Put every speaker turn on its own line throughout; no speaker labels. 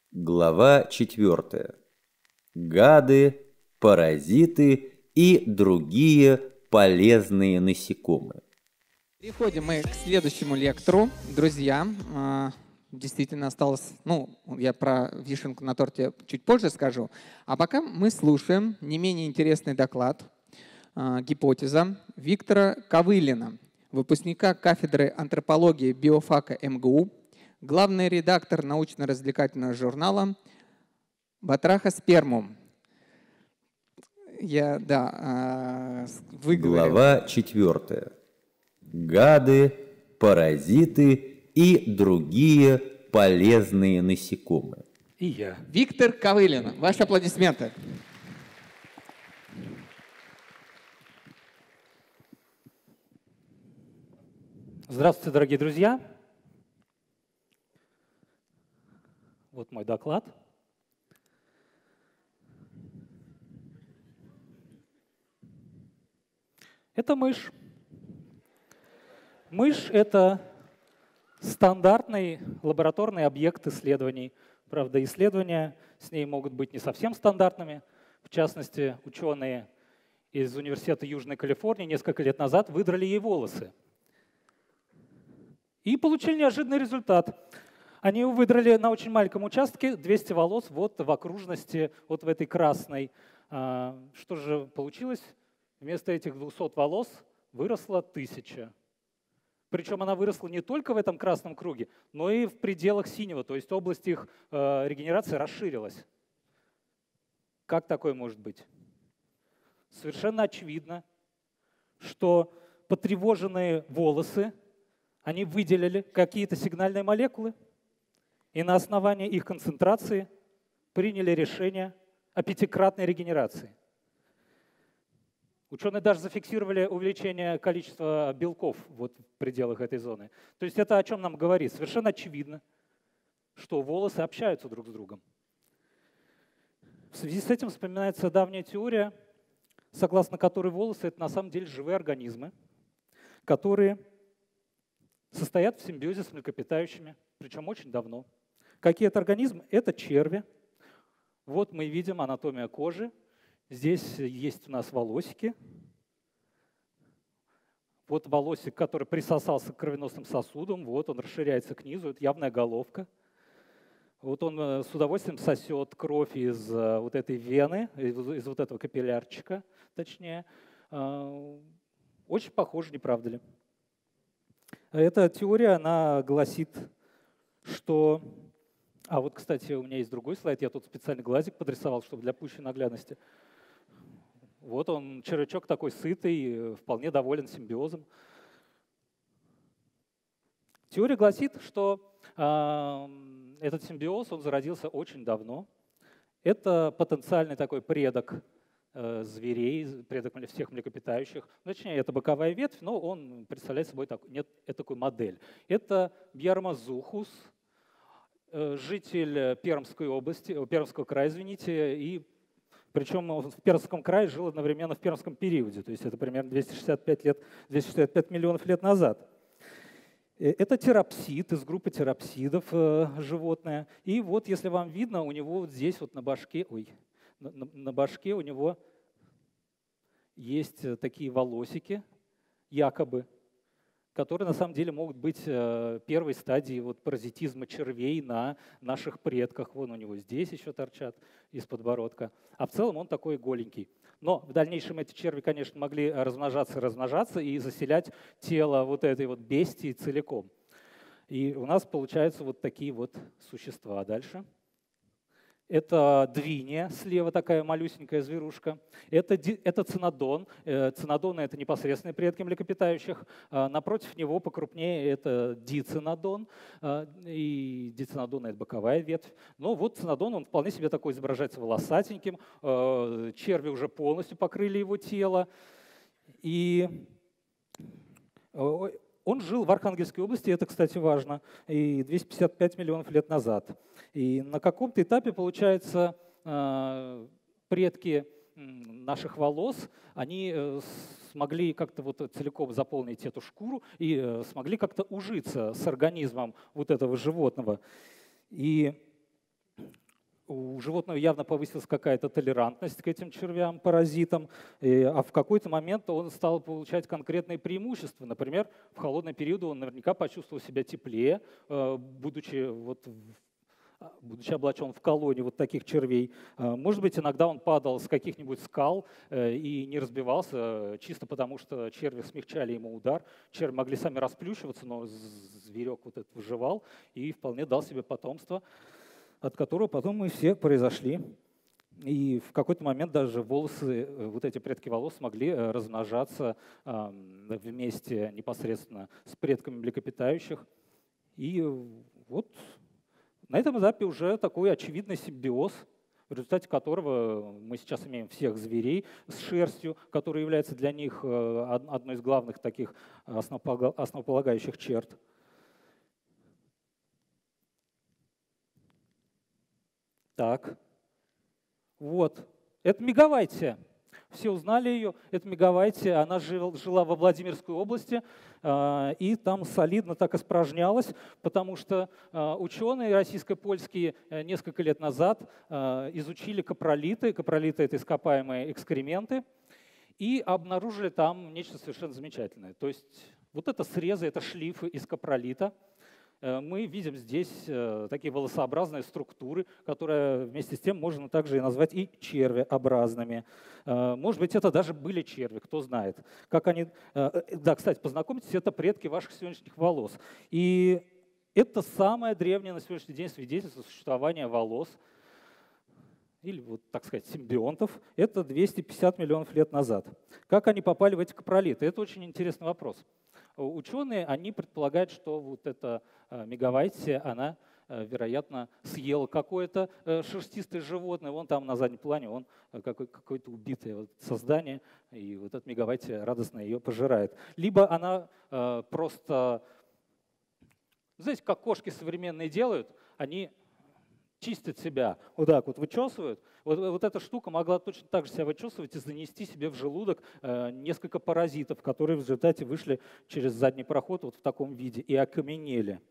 Глава 4. Гады, паразиты и другие полезные насекомые.
Переходим мы к следующему лектору, друзья. Действительно осталось, я про вишенку на торте чуть позже скажу. А пока мы слушаем не менее интересный доклад, гипотеза Виктора Ковылина, выпускника кафедры антропологии биофака МГУ, главный редактор научно-развлекательного журнала «Батраха Спермум».
Глава 4. Гады, паразиты и другие полезные насекомые.
И я.
Виктор Ковылин. Ваши аплодисменты.
Здравствуйте, дорогие друзья. Вот мой доклад. Это мышь. Мышь — это стандартный лабораторный объект исследований. Правда, исследования с ней могут быть не совсем стандартными. В частности, ученые из Университета Южной Калифорнии несколько лет назад выдрали ей волосы. И получили неожиданный результат. Они выдрали на очень маленьком участке 200 волос вот в окружности, вот в этой красной. Что же получилось? Вместо этих 200 волос выросло 1000. Причем она выросла не только в этом красном круге, но и в пределах синего, то есть область их регенерации расширилась. Как такое может быть? Совершенно очевидно, что потревоженные волосы, они выделили какие-то сигнальные молекулы, и на основании их концентрации приняли решение о 5-кратной регенерации. Ученые даже зафиксировали увеличение количества белков вот в пределах этой зоны. То есть это о чем нам говорит? Совершенно очевидно, что волосы общаются друг с другом. В связи с этим вспоминается давняя теория, согласно которой волосы — это на самом деле живые организмы, которые состоят в симбиозе с млекопитающими, причем очень давно. Какие это организмы? Это черви. Вот мы видим анатомию кожи. Здесь есть у нас волосики. Вот волосик, который присосался к кровеносным сосудам, вот он расширяется к низу, это явная головка. Вот он с удовольствием сосет кровь из вот этой вены, из вот этого капиллярчика, точнее. Очень похоже, не правда ли? Эта теория, она гласит, что... вот, кстати, у меня есть другой слайд, я тут специально глазик подрисовал, чтобы для пущей наглядности. Вот он, червячок такой сытый, вполне доволен симбиозом. Теория гласит, что этот симбиоз, он зародился очень давно. Это потенциальный такой предок зверей, предок всех млекопитающих. Точнее, это боковая ветвь, но он представляет собой такую модель. Это Бьярма зухус, житель Пермской области, Пермского края, извините, и причем в Пермском крае жил одновременно в Пермском периоде, то есть это примерно 265 миллионов лет назад. Это терапсид, из группы терапсидов животное. И вот, если вам видно, у него вот здесь вот на башке у него есть такие волосики, якобы, которые на самом деле могут быть первой стадией вот паразитизма червей на наших предках. Вон у него здесь еще торчат из подбородка. А в целом он такой голенький. Но в дальнейшем эти черви, конечно, могли размножаться и заселять тело вот этой вот бестии целиком. И у нас получаются вот такие вот существа. Дальше. Это двиния, слева такая малюсенькая зверушка. Это цинодон. Цинодоны — это непосредственные предки млекопитающих. Напротив него покрупнее это дицинодон. И дицинодон — это боковая ветвь. Но вот цинодон, он вполне себе такой изображается волосатеньким. Черви уже полностью покрыли его тело. И он жил в Архангельской области, это, кстати, важно, и 255 миллионов лет назад. И на каком-то этапе, получается, предки наших волос, они смогли как-то вот целиком заполнить эту шкуру и смогли как-то ужиться с организмом вот этого животного. И у животного явно повысилась какая-то толерантность к этим червям-паразитам, а в какой-то момент он стал получать конкретные преимущества. Например, в холодные периоды он наверняка почувствовал себя теплее, будучи облачен в колонии вот таких червей. Может быть, иногда он падал с каких-нибудь скал и не разбивался, чисто потому что черви смягчали ему удар. Черви могли сами расплющиваться, но зверек вот этот выживал и вполне дал себе потомство, от которого потом мы все произошли. И в какой-то момент даже волосы, вот эти предки волос смогли размножаться вместе непосредственно с предками млекопитающих. И вот на этом этапе уже такой очевидный симбиоз, в результате которого мы сейчас имеем всех зверей с шерстью, которая является для них одной из главных таких основополагающих черт. Так, вот, это Мегавайтия. Все узнали ее. Это Мегавайтия, она жила во Владимирской области и там солидно так испражнялась, потому что ученые российско-польские несколько лет назад изучили капролиты. Капролиты — это ископаемые экскременты, и обнаружили там нечто совершенно замечательное. То есть вот это срезы, это шлифы из капролита. Мы видим здесь такие волосообразные структуры, которые вместе с тем можно также и назвать и червеобразными. Может быть, это даже были черви, кто знает. Как они... Да, кстати, познакомьтесь, это предки ваших сегодняшних волос. И это самое древнее на сегодняшний день свидетельство существования волос, или, вот, так сказать, симбионтов, это 250 миллионов лет назад. Как они попали в эти капролиты? Это очень интересный вопрос. Ученые, они предполагают, что вот эта Мегавайтия, она, вероятно, съела какое-то шерстистое животное. Вон там на заднем плане он какое-то убитое вот создание, и вот эта Мегавайтия радостно ее пожирает. Либо она просто, знаете, как кошки современные делают, они чистят себя, вот так вот вычесывают. Вот эта штука могла точно так же себя вычесывать и занести себе в желудок несколько паразитов, которые в результате вышли через задний проход вот в таком виде и окаменели.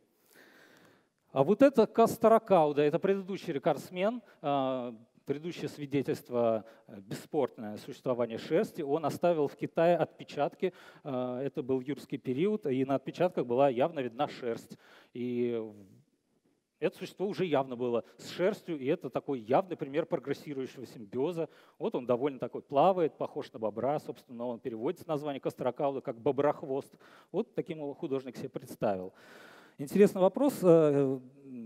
А вот это Кастаракауда, это предыдущий рекордсмен, предыдущее свидетельство бесспорное существования шерсти. Он оставил в Китае отпечатки, это был юрский период, и на отпечатках была явно видна шерсть. И это существо уже явно было с шерстью, и это такой явный пример прогрессирующего симбиоза. Вот он довольно такой плавает, похож на бобра, собственно, он переводится название Кастаракауда как боброхвост. Вот таким его художник себе представил. Интересный вопрос. Кто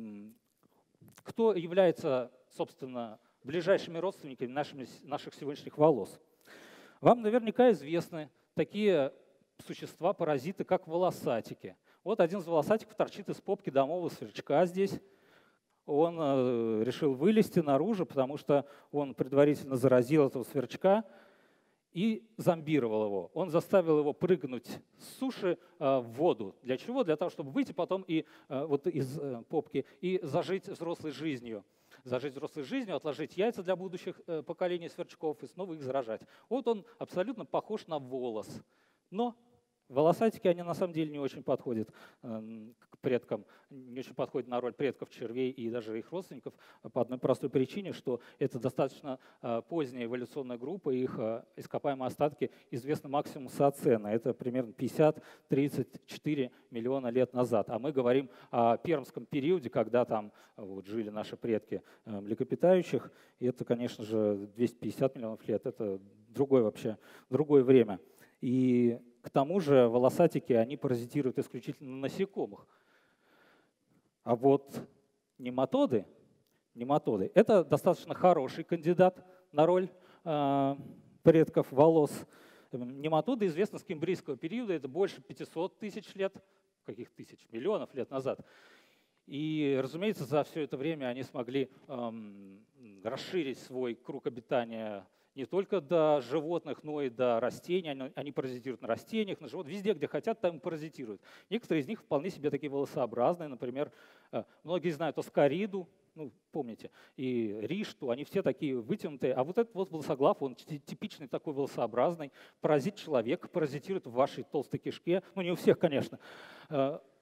является, собственно, ближайшими родственниками наших сегодняшних волос? Вам наверняка известны такие существа, паразиты, как волосатики. Вот один из волосатиков торчит из попки домового сверчка здесь. Он решил вылезти наружу, потому что он предварительно заразил этого сверчка и зомбировал его. Он заставил его прыгнуть с суши в воду. Для чего? Для того, чтобы выйти потом вот из попки и зажить взрослой жизнью. Зажить взрослой жизнью, отложить яйца для будущих поколений сверчков и снова их заражать. Вот он абсолютно похож на волос. Но волосатики, они на самом деле не очень подходят к предкам, не очень подходят на роль предков червей и даже их родственников по одной простой причине, что это достаточно поздняя эволюционная группа, их ископаемые остатки известны максимум социана. Это примерно 50-34 миллиона лет назад. А мы говорим о пермском периоде, когда там вот жили наши предки млекопитающих. И это, конечно же, 250 миллионов лет. Это другое время. И к тому же волосатики, они паразитируют исключительно на насекомых. А вот нематоды – это достаточно хороший кандидат на роль предков волос. Нематоды известны с кембрийского периода, это больше 500 тысяч лет, каких тысяч, миллионов лет назад. И, разумеется, за все это время они смогли расширить свой круг обитания не только до животных, но и до растений. Они паразитируют на растениях, на животных. Везде, где хотят, там паразитируют. Некоторые из них вполне себе такие волосообразные. Например, многие знают аскариду, помните, и ришту. Они все такие вытянутые. А вот этот вот волосоглав, он типичный такой волосообразный. Паразит человека, паразитирует в вашей толстой кишке. Не у всех, конечно.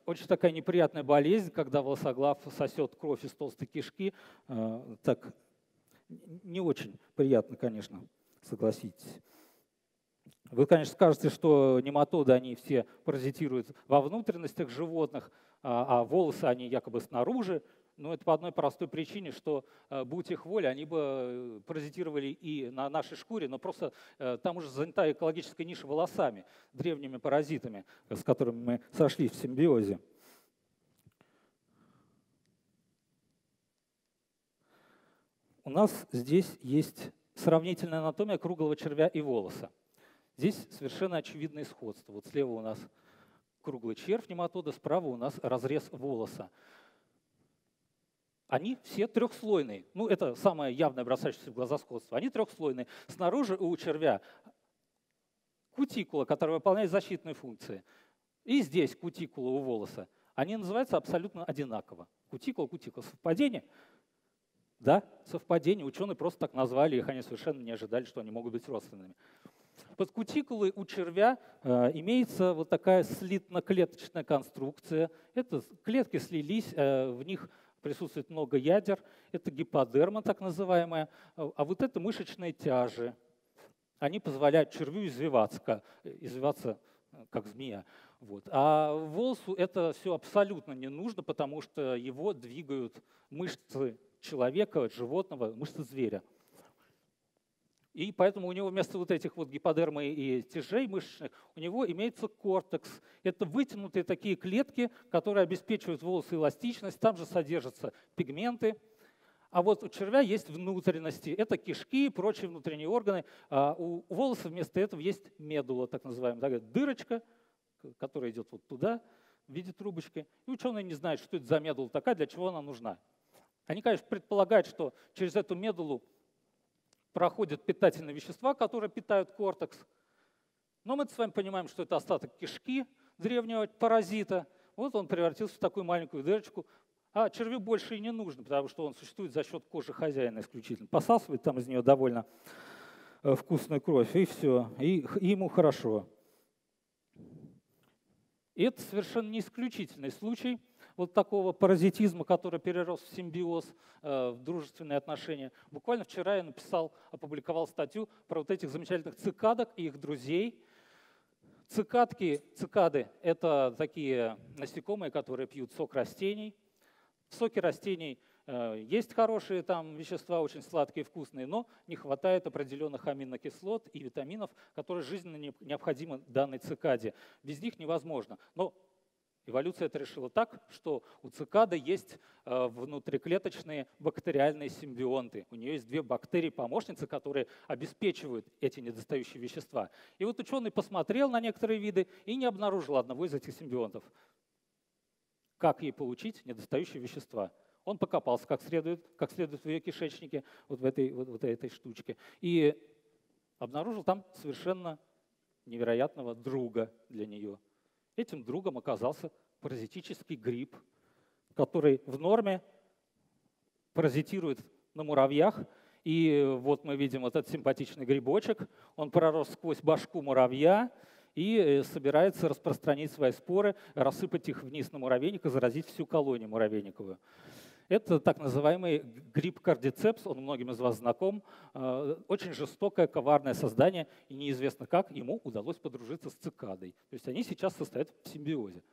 очень такая неприятная болезнь, когда волосоглав сосет кровь из толстой кишки. Так не очень приятно, конечно, согласитесь. Вы, конечно, скажете, что нематоды, они все паразитируют во внутренностях животных, а волосы, они якобы снаружи. Но это по одной простой причине, что, будь их воля, они бы паразитировали и на нашей шкуре, но просто там уже занята экологическая ниша волосами, древними паразитами, с которыми мы сошлись в симбиозе. У нас здесь есть сравнительная анатомия круглого червя и волоса. Здесь совершенно очевидное сходство. Вот слева у нас круглый червь нематода, справа у нас разрез волоса. Они все трехслойные. Ну, это самое явное, бросающееся в глаза сходство. Они трехслойные. Снаружи у червя кутикула, которая выполняет защитные функции. И здесь кутикула у волоса. Они называются абсолютно одинаково. Кутикула, кутикула. Совпадение? Да, совпадение. Ученые просто так назвали их. Они совершенно не ожидали, что они могут быть родственными. Под кутикулой у червя имеется вот такая слитно-клеточная конструкция. Это клетки слились, в них присутствует много ядер. Это гиподерма так называемая. А вот это мышечные тяжи. Они позволяют червю извиваться как змея. Вот. А волосу это все абсолютно не нужно, потому что его двигают мышцы человека, животного, мышцы зверя. И поэтому у него вместо вот этих вот гиподермы и тяжей мышечных у него имеется кортекс. Это вытянутые такие клетки, которые обеспечивают волосы эластичность. Там же содержатся пигменты. А вот у червя есть внутренности. Это кишки и прочие внутренние органы. А у волоса вместо этого есть медула, так называемая. Такая дырочка, которая идет вот туда в виде трубочки. И ученые не знают, что это за медула такая, для чего она нужна. Они, конечно, предполагают, что через эту медулу проходят питательные вещества, которые питают кортекс. Но мы с вами понимаем, что это остаток кишки древнего паразита. Вот он превратился в такую маленькую дырочку. А червю больше и не нужно, потому что он существует за счет кожи хозяина исключительно. Посасывает там из нее довольно вкусную кровь, и все. И ему хорошо. И это совершенно не исключительный случай вот такого паразитизма, который перерос в симбиоз, в дружественные отношения. Буквально вчера я опубликовал статью про вот этих замечательных цикадок и их друзей. Цикады – это такие насекомые, которые пьют сок растений. В соке растений есть хорошие там вещества, очень сладкие, вкусные, но не хватает определенных аминокислот и витаминов, которые жизненно необходимы данной цикаде. Без них невозможно. Но эволюция это решила так, что у цикады есть внутриклеточные бактериальные симбионты. У нее есть две бактерии-помощницы, которые обеспечивают эти недостающие вещества. И вот ученый посмотрел на некоторые виды и не обнаружил одного из этих симбионтов. Как ей получить недостающие вещества? Он покопался как следует в ее кишечнике, вот в этой штучке, и обнаружил там совершенно невероятного друга для нее. Этим другом оказался паразитический гриб, который в норме паразитирует на муравьях. И вот мы видим вот этот симпатичный грибочек. Он пророс сквозь башку муравья и собирается распространить свои споры, рассыпать их вниз на муравейник и заразить всю колонию муравейниковую. Это так называемый гриб кардицепс, он многим из вас знаком. Очень жестокое, коварное создание, и неизвестно как ему удалось подружиться с цикадой. То есть они сейчас состоят в симбиозе.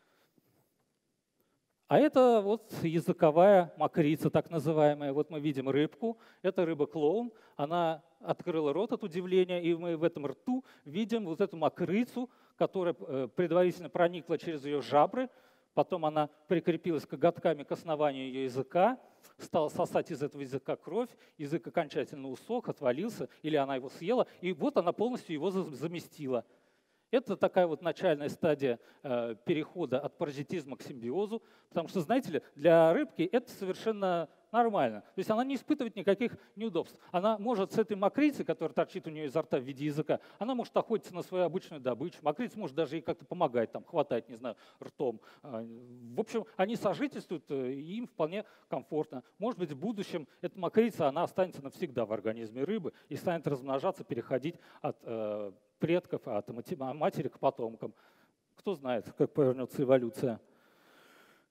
А это вот языковая мокрица, так называемая. Вот мы видим рыбку, это рыба-клоун. Она открыла рот от удивления, и мы в этом рту видим вот эту мокрицу, которая предварительно проникла через ее жабры. Потом она прикрепилась коготками к основанию ее языка, стала сосать из этого языка кровь, язык окончательно усох, отвалился, или она его съела, и вот она полностью его заместила. Это такая вот начальная стадия перехода от паразитизма к симбиозу, потому что, знаете ли, для рыбки это совершенно нормально. То есть она не испытывает никаких неудобств. Она может с этой мокрицей, которая торчит у нее изо рта в виде языка, она может охотиться на свою обычную добычу. Мокрица может даже ей как-то помогать, там, хватать, не знаю, ртом. В общем, они сожительствуют, и им вполне комфортно. Может быть, в будущем эта мокрица, она останется навсегда в организме рыбы и станет размножаться, переходить от предков, от матери к потомкам. Кто знает, как повернется эволюция.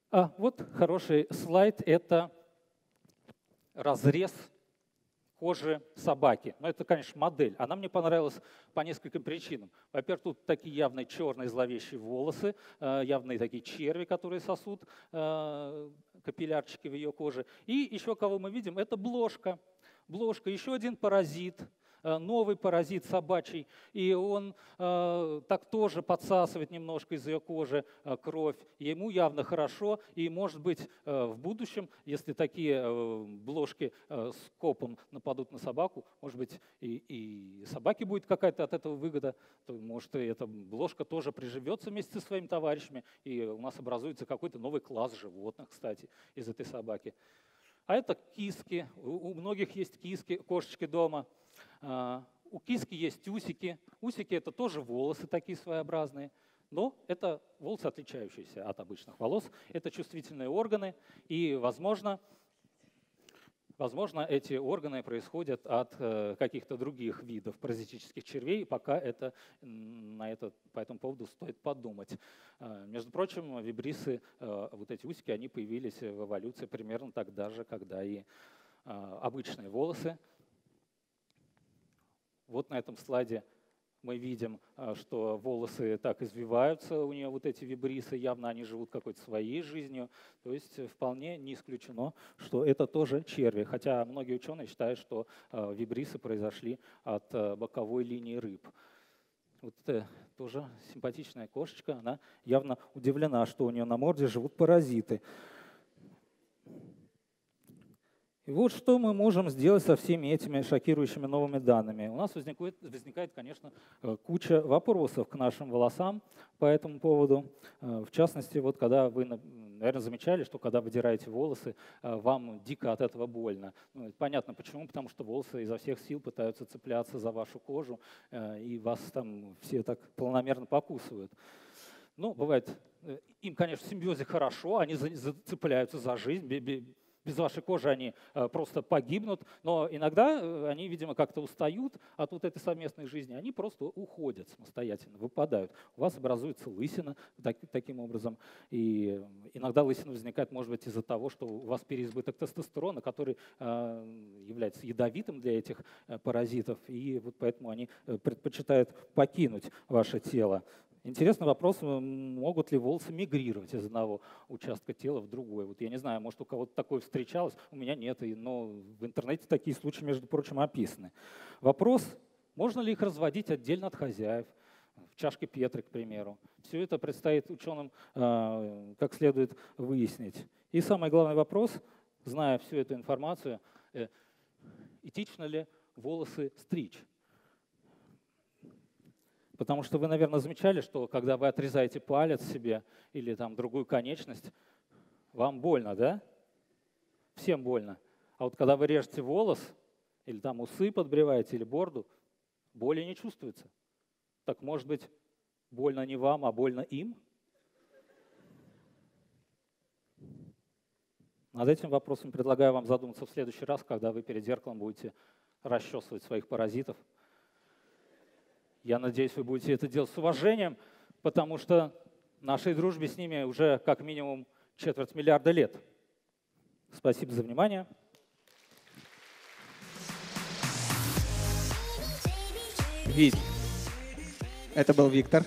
А вот хороший слайд – это разрез кожи собаки. Но это, конечно, модель. Она мне понравилась по нескольким причинам. Во-первых, тут такие явные черные зловещие волосы, явные такие черви, которые сосут капиллярчики в ее коже. И еще кого мы видим – это блошка. Блошка – еще один паразит. Новый паразит собачий, и он так тоже подсасывает немножко из ее кожи кровь. Ему явно хорошо, и, может быть, в будущем, если такие блошки с копом нападут на собаку, может быть, и собаке будет какая-то от этого выгода, то, может, и эта блошка тоже приживется вместе со своими товарищами, и у нас образуется какой-то новый класс животных, кстати, из этой собаки. А это киски. У многих есть киски, кошечки дома. У киски есть усики. Усики – это тоже волосы такие своеобразные, но это волосы, отличающиеся от обычных волос. Это чувствительные органы, и, возможно, эти органы происходят от каких-то других видов паразитических червей, пока по этому поводу стоит подумать. Между прочим, вибрисы, вот эти усики, они появились в эволюции примерно тогда же, когда и обычные волосы. Вот на этом слайде мы видим, что волосы так извиваются, у нее вот эти вибрисы, явно они живут какой-то своей жизнью. То есть вполне не исключено, что это тоже черви. Хотя многие ученые считают, что вибрисы произошли от боковой линии рыб. Вот это тоже симпатичная кошечка, она явно удивлена, что у нее на морде живут паразиты. И вот что мы можем сделать со всеми этими шокирующими новыми данными. У нас возникает, конечно, куча вопросов к нашим волосам по этому поводу. В частности, вот когда вы, наверное, замечали, что когда выдираете волосы, вам дико от этого больно. Ну, понятно почему, потому что волосы изо всех сил пытаются цепляться за вашу кожу, и вас там все так планомерно покусывают. Ну, бывает, им, конечно, в симбиозе хорошо, они зацепляются за жизнь, без вашей кожи они просто погибнут, но иногда они, видимо, как-то устают от вот этой совместной жизни, они просто уходят самостоятельно, выпадают. У вас образуется лысина таким образом, и иногда лысина возникает, может быть, из-за того, что у вас переизбыток тестостерона, который является ядовитым для этих паразитов, и вот поэтому они предпочитают покинуть ваше тело. Интересный вопрос, могут ли волосы мигрировать из одного участка тела в другой. Вот я не знаю, может, у кого-то такое встречалось, у меня нет, но в интернете такие случаи, между прочим, описаны. Вопрос, можно ли их разводить отдельно от хозяев, в чашке Петри, к примеру. Все это предстоит ученым как следует выяснить. И самый главный вопрос, зная всю эту информацию, этично ли волосы стричь? Потому что вы, наверное, замечали, что когда вы отрезаете палец себе или там другую конечность, вам больно, да? Всем больно. А вот когда вы режете волос или там усы подбриваете или бороду, боли не чувствуется. Так может быть, больно не вам, а больно им? Над этим вопросом предлагаю вам задуматься в следующий раз, когда вы перед зеркалом будете расчесывать своих паразитов. Я надеюсь, вы будете это делать с уважением, потому что нашей дружбе с ними уже как минимум 250 миллиарда лет. Спасибо за внимание.
Вить, это был Виктор.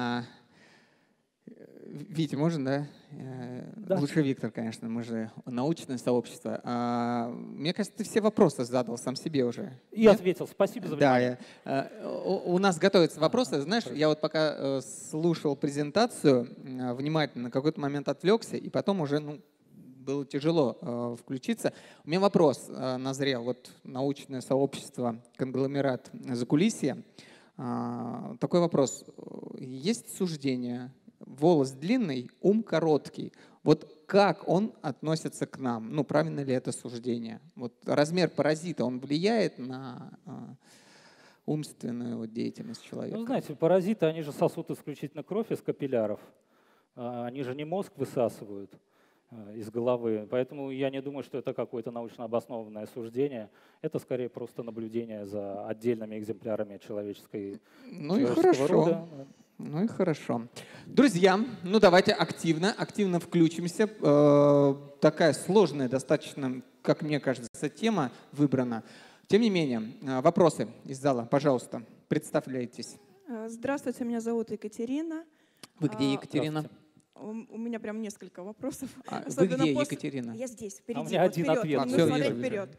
Витя, можно, да?
Да.
Лучше Виктор, конечно, мы же научное сообщество. Мне кажется, ты все вопросы задал сам себе уже.
И ответил. Спасибо за внимание.
Да, у нас готовятся вопросы. Знаешь, я вот пока слушал презентацию, внимательно на какой-то момент отвлекся, и потом уже было тяжело включиться. У меня вопрос назрел. Вот научное сообщество, конгломерат закулисья. Такой вопрос. Есть суждение? Волос длинный, ум короткий. Вот как он относится к нам? Ну, правильно ли это суждение? Вот размер паразита, он влияет на умственную деятельность человека?
Ну, знаете, паразиты, они же сосут исключительно кровь из капилляров. Они же не мозг высасывают из головы. Поэтому я не думаю, что это какое-то научно обоснованное суждение. Это скорее просто наблюдение за отдельными экземплярами человеческого
хорошо.
рода.
Ну и хорошо. Друзья, ну давайте активно включимся. Такая сложная достаточно, как мне кажется, тема выбрана. Тем не менее, вопросы из зала, пожалуйста, представляйтесь.
Здравствуйте, меня зовут Екатерина.
Вы где, Екатерина?
У меня прям несколько вопросов.
Вы где, Екатерина?
Я здесь, впереди.
А у меня один ответ.
Все,
смотреть
вижу.
вперед.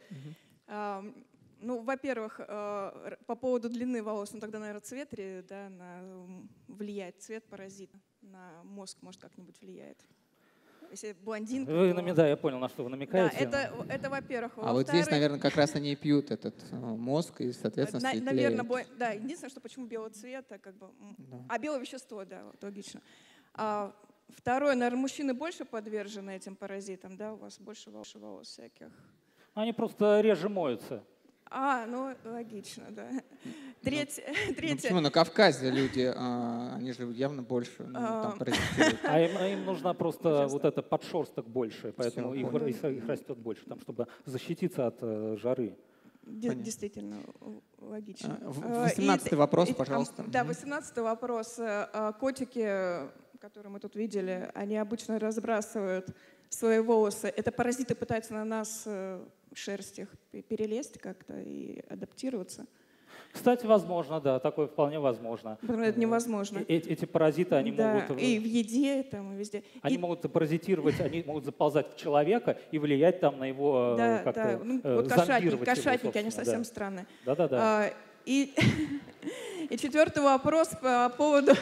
Ну, во-первых, по поводу длины волос, ну тогда, наверное, цвет да, влияет, цвет паразита на мозг, может, как-нибудь влияет. Если блондинка,
Да, я понял, на что вы намекаете.
Да, это во-первых.
А вот здесь, наверное, как раз они и пьют этот мозг и, соответственно, светлеют.
Наверное, да, единственное, что почему белого цвета, как бы, а белое вещество, да, вот, логично. Второе, наверное, мужчины больше подвержены этим паразитам, да, у вас больше волос всяких.
Они просто реже моются.
Ну, логично, да. Третье.
Почему на Кавказе люди, они же явно больше там паразитируют.
А им нужна просто вот эта подшерсток больше, поэтому их растет больше, там, чтобы защититься от жары.
Действительно, логично.
18-й вопрос, пожалуйста.
Да, 18-й вопрос. Котики, которые мы тут видели, они обычно разбрасывают свои волосы. Это паразиты пытаются на нас шерсть их перелезть как-то и адаптироваться.
Кстати, возможно, да, такое вполне возможно.
Потому это невозможно.
Эти паразиты, они могут...
И в еде, там, и везде.
Они могут паразитировать, они могут заползать в человека и влиять там на его как-то
вот кошатники, они совсем странные.
Да.
И четвертый вопрос по поводу...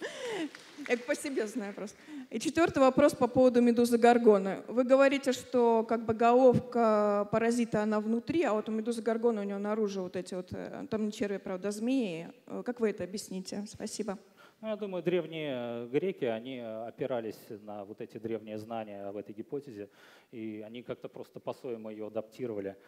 Я по себе знаю просто. И четвертый вопрос по поводу медузы горгоны. Вы говорите, что как бы головка паразита, она внутри, а вот у медузы горгоны у нее наружу вот эти вот, там не черви, правда, змеи. Как вы это объясните? Спасибо.
Ну, я думаю, древние греки, они опирались на вот эти древние знания об этой гипотезе, и они как-то просто по-своему ее адаптировали.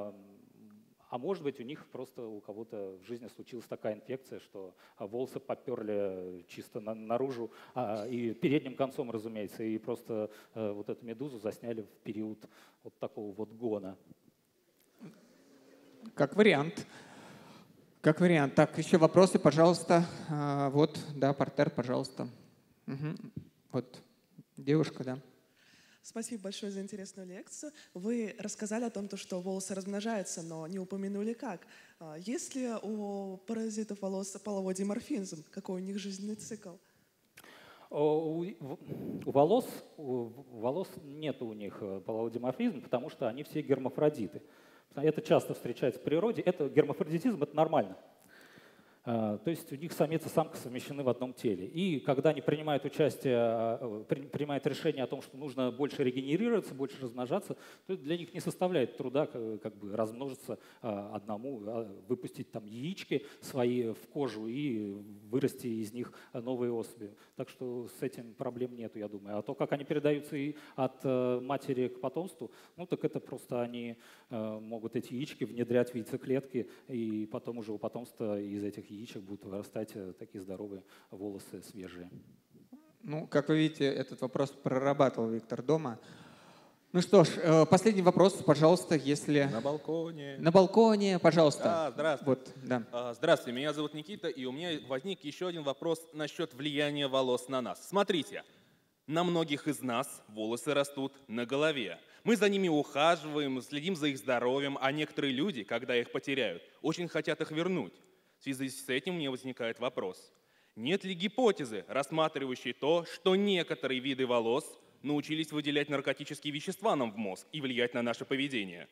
А может быть, у них просто у кого-то в жизни случилась такая инфекция, что волосы поперли чисто наружу, и передним концом, разумеется, и просто вот эту медузу засняли в период вот такого вот гона.
Как вариант. Как вариант. Так, еще вопросы, пожалуйста. Вот, да, партер, пожалуйста. Вот, девушка, да.
Спасибо большое за интересную лекцию. Вы рассказали о том, что волосы размножаются, но не упомянули как. Есть ли у паразитов волос половой диморфизм? Какой у них жизненный цикл?
У волос нет у них половой диморфизм, потому что они все гермафродиты. Это часто встречается в природе. Гермафродитизм — это нормально. То есть у них самец и самка совмещены в одном теле. И когда они принимают решение о том, что нужно больше регенерироваться, больше размножаться, то это для них не составляет труда как бы размножиться одному, выпустить там яички свои в кожу и вырасти из них новые особи. Так что с этим проблем нету, я думаю. А то, как они передаются и от матери к потомству, ну так это просто они могут эти яички внедрять в яйцеклетки, и потом уже у потомства из этих яичек будут вырастать такие здоровые волосы свежие.
Ну, как вы видите, этот вопрос прорабатывал Виктор дома. Ну что ж, последний вопрос, пожалуйста, если...
На балконе.
На балконе, пожалуйста.
Да, здравствуйте.
Вот, да.
Здравствуйте, меня зовут Никита, и у меня возник еще один вопрос насчет влияния волос на нас. Смотрите, на многих из нас волосы растут на голове. Мы за ними ухаживаем, следим за их здоровьем, а некоторые люди, когда их потеряют, очень хотят их вернуть. В связи с этим мне возникает вопрос. Нет ли гипотезы, рассматривающей то, что некоторые виды волос научились выделять наркотические вещества нам в мозг и влиять на наше поведение?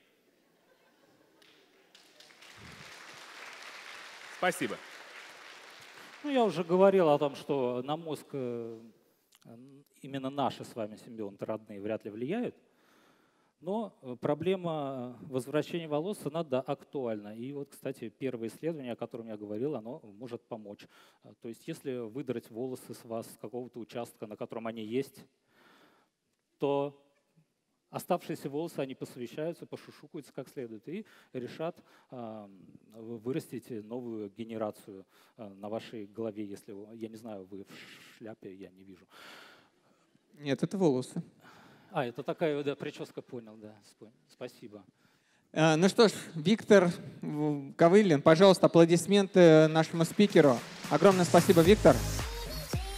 Спасибо.
Ну, я уже говорил о том, что на мозг именно наши с вами симбионты родные вряд ли влияют. Но проблема возвращения волос, она, да, актуальна. И вот, кстати, первое исследование, о котором я говорил, оно может помочь. То есть если выдрать волосы с вас с какого-то участка, на котором они есть, то оставшиеся волосы, они посовещаются, пошушукаются как следует и решат вырастить новую генерацию на вашей голове. Если, я не знаю, вы в шляпе, я не вижу.
Нет, это волосы.
Это такая, да, прическа, понял, да, спасибо.
Ну что ж, Виктор Ковылин, пожалуйста, аплодисменты нашему спикеру. Огромное спасибо, Виктор.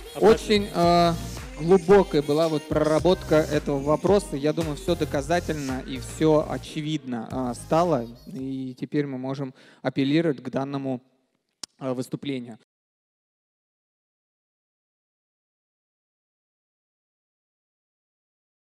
Очень глубокая была вот проработка этого вопроса. Я думаю, все доказательно и все очевидно стало. И теперь мы можем апеллировать к данному выступлению.